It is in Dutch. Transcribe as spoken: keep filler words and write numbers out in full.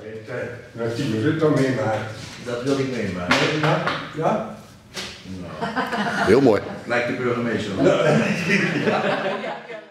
Dat zie je toch meemaken. Dat wil ik meemaken. Ja? Ja? Nou, Heel mooi. lijkt de burgemeester. Ja.